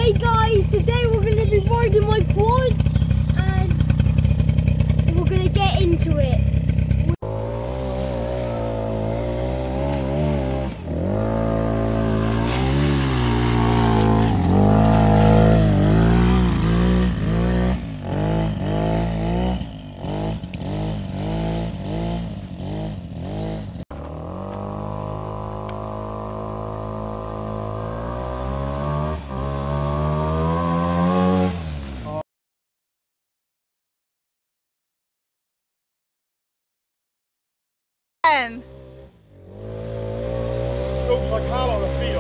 Hey guys, today we're going to be riding my quad and we're going to get into it. Looks like hell on the field.